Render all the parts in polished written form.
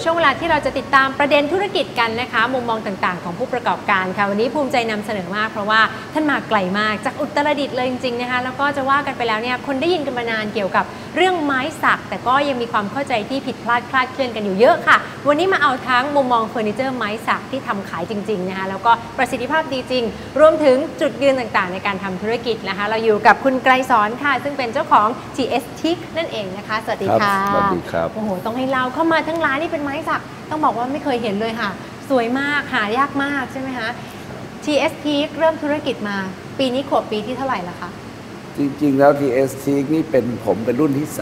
ช่วงเวลาที่เราจะติดตามประเด็นธุรกิจกันนะคะมุมมองต่างๆของผู้ประกอบการค่ะวันนี้ภูมิใจนำเสนอมากเพราะว่าท่านมาไกลมากจากอุตรดิตถ์เลยจริงๆนะคะแล้วก็จะว่ากันไปแล้วเนี่ยคนได้ยินกันมานานเกี่ยวกับเรื่องไม้สักแต่ก็ยังมีความเข้าใจที่ผิดพลาดคลาดเคลื่อนกันอยู่เยอะค่ะวันนี้มาเอาทั้งมุมมองเฟอร์นิเจอร์ไม้สักที่ทำขายจริงๆนะคะแล้วก็ประสิทธิภาพดีจริงรวมถึงจุดยืนต่างๆในการทำธุรกิจนะคะเราอยู่กับคุณไกรสอนค่ะซึ่งเป็นเจ้าของ TS Teak นั่นเองนะคะสวัสดีค่ะสวัสดีครับโอ้โหต้องให้เราเข้ามาทั้งร้านนี่เป็นไม้สักต้องบอกว่าไม่เคยเห็นเลยค่ะสวยมากหายากมากใช่ไหมคะ TS Teak เริ่มธุรกิจมาปีนี้ขวบปีที่เท่าไหร่ละคะจริงๆแล้ว TS Teak นี่เป็นรุ่นที่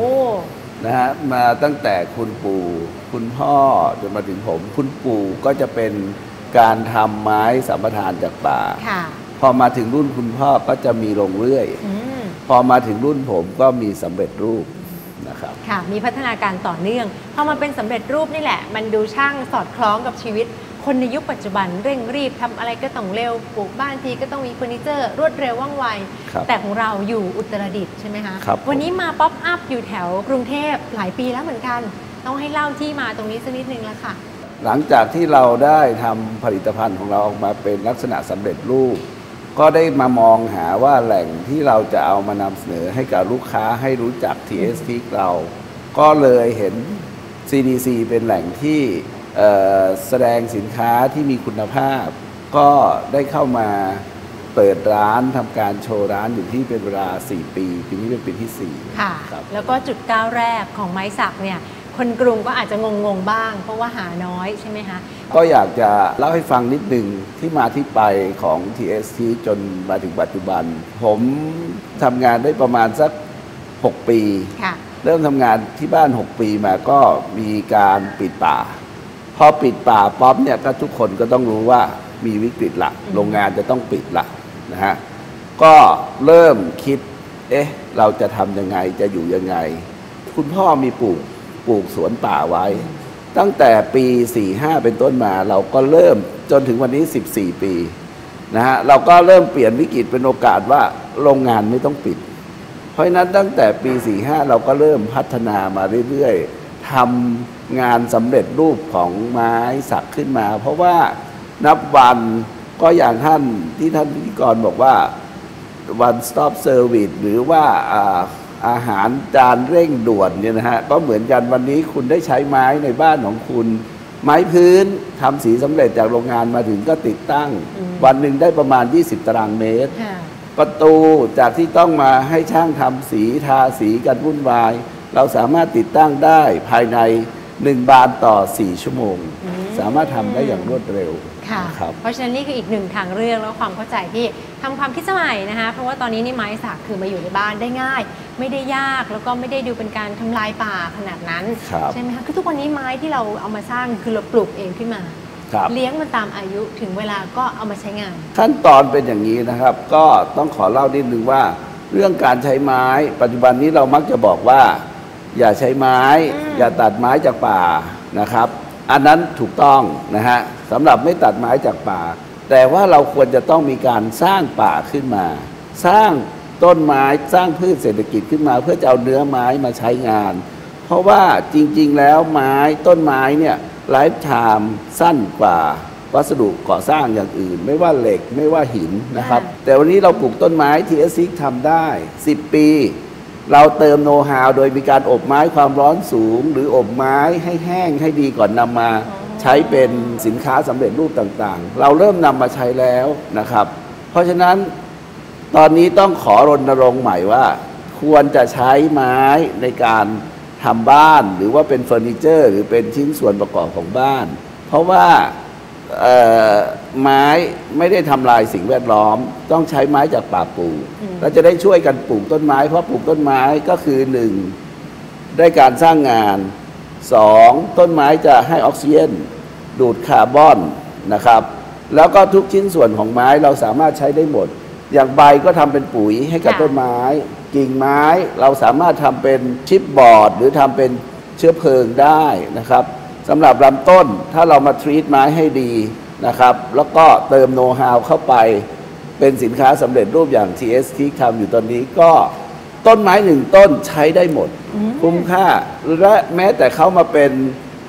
3นะฮะมาตั้งแต่คุณปู่คุณพ่อจนมาถึงผมคุณปู่ก็จะเป็นการทำไม้สัมปทานจากป่าพอมาถึงรุ่นคุณพ่อก็จะมีลงเรื่อยพอมาถึงรุ่นผมก็มีสำเร็จรูปนะครับค่ะมีพัฒนาการต่อเนื่องพอมาเป็นสำเร็จรูปนี่แหละมันดูช่างสอดคล้องกับชีวิตคนในยุคปัจจุบันเร่งรีบทำอะไรก็ต้องเร็วปลูกบ้านทีก็ต้องมีเฟอร์นิเจอร์รวดเร็วว่องไวแต่ของเราอยู่อุตรดิตถ์ใช่ไหมคะวันนี้มาป๊อปอัพอยู่แถวกรุงเทพหลายปีแล้วเหมือนกันต้องให้เล่าที่มาตรงนี้สักนิดนึงแล้วค่ะหลังจากที่เราได้ทำผลิตภัณฑ์ของเราออกมาเป็นลักษณะสำเร็จรูปก็ได้มามองหาว่าแหล่งที่เราจะเอามานำเสนอให้กับลูกค้าให้รู้จัก TS Teak เราก็เลยเห็น CDC เป็นแหล่งที่แสดงสินค้าที่มีคุณภาพก็ได้เข้ามาเปิดร้านทำการโชว์ร้านอยู่ที่เป็นเวลา4 ปีปีนี้เป็นปีที่4 ค่ะแล้วก็จุดก้าวแรกของไม้สักเนี่ยคนกรุงก็อาจจะงงบ้างเพราะว่าหาน้อยใช่ไหมคะก็อยากจะเล่าให้ฟังนิดหนึ่งที่มาที่ไปของ TS Teak จนมาถึงปัจจุบันผมทำงานได้ประมาณสัก6 ปีเริ่มทำงานที่บ้าน6 ปีมาก็มีการปิดป่าพอปิดป่าป๊อปเนี่ยก็ทุกคนก็ต้องรู้ว่ามีวิกฤตละโรงงานจะต้องปิดละนะฮะก็เริ่มคิดเราจะทำยังไงจะอยู่ยังไงคุณพ่อมีปลูกสวนป่าไว้ตั้งแต่ปี45เป็นต้นมาเราก็เริ่มจนถึงวันนี้14 ปีนะฮะเราก็เริ่มเปลี่ยนวิกฤตเป็นโอกาสว่าโรงงานไม่ต้องปิดเพราะฉะนั้นตั้งแต่ปี45เราก็เริ่มพัฒนามาเรื่อยๆทำงานสำเร็จรูปของไม้สักขึ้นมาเพราะว่านับวันก็อย่างท่านพิธีกรบอกว่า one stop service หรือว่าอาหารจานเร่งด่วนเนี่ยนะฮะก็เหมือนกันวันนี้คุณได้ใช้ไม้ในบ้านของคุณไม้พื้นทำสีสำเร็จจากโรงงานมาถึงก็ติดตั้งวันหนึ่งได้ประมาณ20 ตารางเมตรประตูจากที่ต้องมาให้ช่างทำสีทาสีกันวุ่นวายเราสามารถติดตั้งได้ภายใน1 บานต่อ4 ชั่วโมงสามารถทำได้อย่างรวดเร็วเพราะฉะนั้นนี่คืออีกหนึ่งทางเลือกแล้วความเข้าใจที่ทำความคิดสมัยนะคะเพราะว่าตอนนี้นี่ไม้สักคือมาอยู่ในบ้านได้ง่ายไม่ได้ยากแล้วก็ไม่ได้ดูเป็นการทำลายป่าขนาดนั้นใช่ไหมคะคือทุกวันนี้ไม้ที่เราเอามาสร้างคือเราปลูกเองขึ้นมาเลี้ยงมันตามอายุถึงเวลาก็เอามาใช้งานขั้นตอนเป็นอย่างนี้นะครับก็ต้องขอเล่านิดนึงว่าเรื่องการใช้ไม้ปัจจุบันนี้เรามักจะบอกว่าอย่าใช้ไม้อย่าตัดไม้จากป่านะครับอันนั้นถูกต้องนะฮะสำหรับไม่ตัดไม้จากป่าแต่ว่าเราควรจะต้องมีการสร้างป่าขึ้นมาสร้างต้นไม้สร้างพืชเศรษฐกิจขึ้นมาเพื่อจะเอาเนื้อไม้มาใช้งานเพราะว่าจริงๆแล้วต้นไม้เนี่ยไลฟ์ไทม์สั้นกว่าวัสดุก่อสร้างอย่างอื่นไม่ว่าเหล็กไม่ว่าหินนะครับแต่วันนี้เราปลูกต้นไม้ TS Teak ทำได้10 ปีเราเติมโน้ตฮาวโดยมีการอบไม้ความร้อนสูงหรืออบไม้ให้แห้งให้ดีก่อนนำมาใช้เป็นสินค้าสำเร็จรูปต่างๆเราเริ่มนำมาใช้แล้วนะครับเพราะฉะนั้นตอนนี้ต้องขอรณรงค์ใหม่ว่าควรจะใช้ไม้ในการทำบ้านหรือว่าเป็นเฟอร์นิเจอร์หรือเป็นชิ้นส่วนประกอบของบ้านเพราะว่าไม้ไม่ได้ทำลายสิ่งแวดล้อมต้องใช้ไม้จากป่าปลูกเราจะได้ช่วยกันปลูกต้นไม้เพราะปลูกต้นไม้ก็คือ1ได้การสร้างงาน2ต้นไม้จะให้ออกซิเจนดูดคาร์บอนนะครับแล้วก็ทุกชิ้นส่วนของไม้เราสามารถใช้ได้หมดอย่างใบก็ทำเป็นปุ๋ยให้กับต้นไม้กิ่งไม้เราสามารถทำเป็นชิปบอร์ดหรือทำเป็นเชื้อเพลิงได้นะครับสำหรับลำต้นถ้าเรามาทรีตไม้ให้ดีนะครับแล้วก็เติมโน้ตฮาวเข้าไปเป็นสินค้าสำเร็จรูปอย่าง TS Teak ทำอยู่ตอนนี้ก็ต้นไม้1 ต้นใช้ได้หมดคุ้มค่าและแม้แต่เขามาเป็น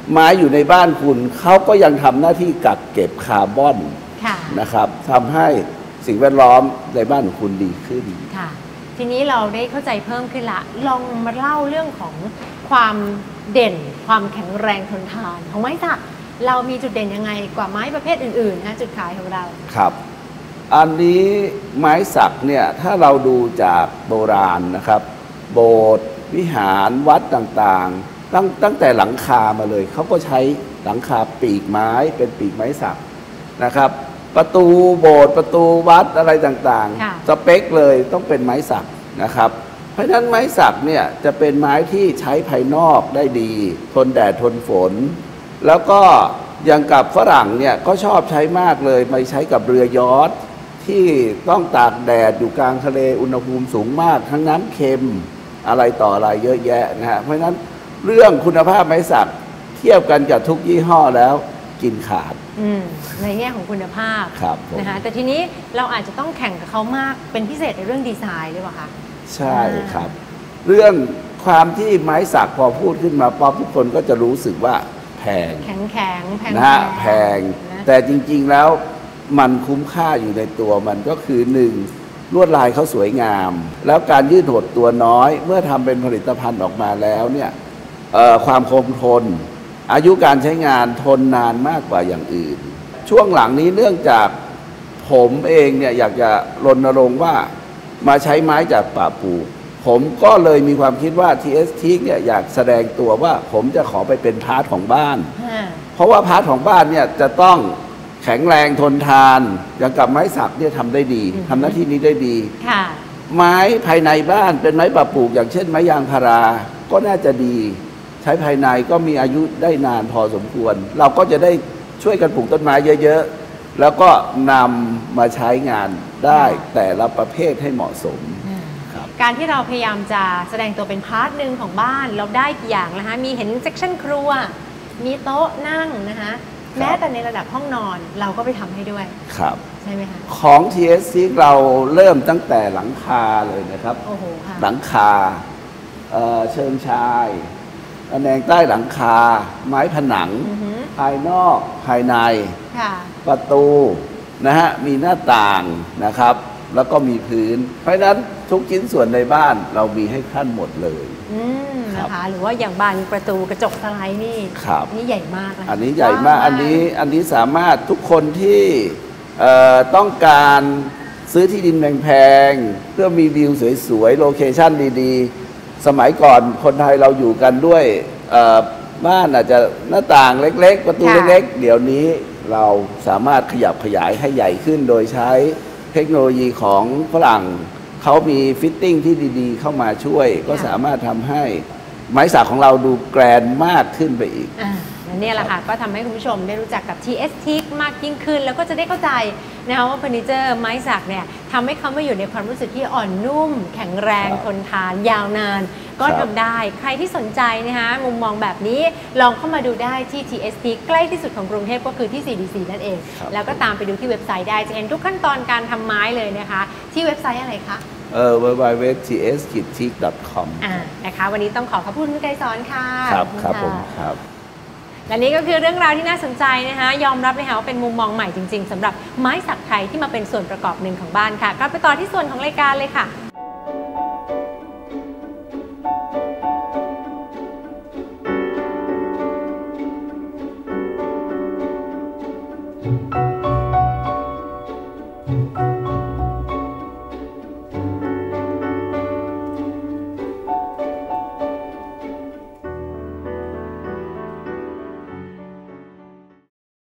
ไม้อยู่ในบ้านคุณเขาก็ยังทำหน้าที่กักเก็บคาร์บอนค่ะนะครับทำให้สิ่งแวดล้อมในบ้านของคุณดีขึ้นค่ะ ทีนี้เราได้เข้าใจเพิ่มขึ้นละลองมาเล่าเรื่องของความเด่นความแข็งแรงทนทานของไม้สักเรามีจุดเด่นยังไงกว่าไม้ประเภทอื่นๆนะจุดขายของเราครับ อันนี้ไม้สักเนี่ยถ้าเราดูจากโบราณนะครับ โบสถ์วิหารวัดต่างๆตั้งแต่หลังคามาเลยเขาก็ใช้หลังคาปีกไม้เป็นปีกไม้สักนะครับ ประตูโบสถ์ประตูวัดอะไรต่างค่ะๆสเปคเลยต้องเป็นไม้สักนะครับ เพราะฉะนั้นไม้สักเนี่ยจะเป็นไม้ที่ใช้ภายนอกได้ดี ทนแดดทนฝน แล้วก็อย่างกับฝรั่งเนี่ยก็ชอบใช้มากเลยไปใช้กับเรือยอชท์ที่ต้องตากแดดอยู่กลางทะเลอุณหภูมิสูงมากทั้งน้ำเค็มอะไรต่ออะไรเยอะแยะนะฮะเพราะฉะนั้นเรื่องคุณภาพไม้สักเทียบกันกับทุกยี่ห้อแล้วกินขาดในแง่ของคุณภาพครับผมนะคะแต่ทีนี้เราอาจจะต้องแข่งกับเขามากเป็นพิเศษในเรื่องดีไซน์หรือเปล่าคะใช่ครับ เรื่องความที่ไม้สักพอพูดขึ้นมาป๊อปทุกคนก็จะรู้สึกว่าแพงแข็งแข็งแพงนะฮะแพงนะแต่จริงๆแล้วมันคุ้มค่าอยู่ในตัวมันก็คือหนึ่งลวดลายเขาสวยงาม แล้วการยืดหดตัวน้อยเมื่อทำเป็นผลิตภัณฑ์ออกมาแล้วเนี่ยความคงทน อายุการใช้งานทนนานมากกว่าอย่างอื่น ช่วงหลังนี้เนื่องจากผมเองเนี่ยอยากจะรณรงค์ว่ามาใช้ไม้จากป่าปลูกผมก็เลยมีความคิดว่า TS Teak เนี่ยอยากแสดงตัวว่าผมจะขอไปเป็นพาร์ทของบ้าน เพราะว่าพาร์ทของบ้านเนี่ยจะต้องแข็งแรงทนทานอย่างกับไม้สักเนี่ยทำได้ดีทำหน้าที่นี้ได้ดีค่ะไม้ภายในบ้านเป็นไม้ป่าปลูกอย่างเช่นไม้ยางพาราก็น่าจะดี ใช้ภายในก็มีอายุได้นานพอสมควร เราก็จะได้ช่วยกันปลูกต้นไม้เยอะๆแล้วก็นำมาใช้งานได้แต่ละประเภทให้เหมาะสมการที่เราพยายามจะแสดงตัวเป็นพาร์ทหนึ่งของบ้านเราได้กี่อย่างนะคะมีเห็นเซกชันครัว มีโต๊ะนั่งนะคะแม้แต่ในระดับห้องนอนเราก็ไปทำให้ด้วยครับใช่ไหมคะของ TSC เราเริ่มตั้งแต่หลังคาเลยนะครับโอ้โหค่ะหลังคาเชิงชายตะแหน่งใต้หลังคา ไม้ผนังอือหือภายนอกภายในค่ะประตูนะฮะมีหน้าต่างนะครับ แล้วก็มีพื้น เพราะฉะนั้นทุกชิ้นส่วนในบ้านเรามีให้ท่านหมดเลย ครับนะคะหรือว่าอย่างบานประตูกระจกสไลด์นี่ครับนี่ใหญ่มากนะคะอันนี้ใหญ่มากว้วอันนี้สามารถทุกคนที่ต้องการซื้อที่ดินแพงๆเพื่อมีวิวสวยๆโลเคชั่นดีๆ สมัยก่อนคนไทยเราอยู่กันด้วยบ้านอาจจะหน้าต่างเล็กๆ ประตูเล็กๆ เดี๋ยวนี้เราสามารถขยับขยายให้ใหญ่ขึ้นโดยใช้เทคโนโลยีของฝรั่งเขามีฟิตติ้งที่ดีๆ เข้ามาช่วย ก็สามารถทำให้ไม้สักของเราดูแกรนด์มากขึ้นไปอีกและนี่แหละค่ะก็ทำให้คุณผู้ชมได้รู้จักกับ TS Teak มากยิ่งขึ้น แล้วก็จะได้เข้าใจนะคะว่าเฟอร์นิเจอร์ไม้สักเนี่ยทำให้เขามาอยู่ในความรู้สึกที่อ่อนนุ่ม แข็งแรงครับทนทาน ยาวนาน ก็ครับทำได้ ใครที่สนใจนะคะมุมมองแบบนี้ลองเข้ามาดูได้ที่ TS Teak ใกล้ที่สุดของกรุงเทพก็คือที่ CDC นั่นเองครับแล้วก็ตามไปดูที่เว็บไซต์ได้จะเห็นทุกขั้นตอนการทำไม้เลยนะคะ ที่เว็บไซต์อะไรคะ www.ts-teak.com นะคะวันนี้ต้องขอบคุณคุณไกรสอนค่ะครับขอณครับะผมครับและนี่ก็คือเรื่องราวที่น่าสนใจนะคะยอมรับเลยค่ะว่าเป็นมุมมองใหม่จริง ๆสำหรับไม้สักไทยที่มาเป็นส่วนประกอบหนึ่งของบ้านค่ะกลับไปต่อที่ส่วนของรายการเลยค่ะ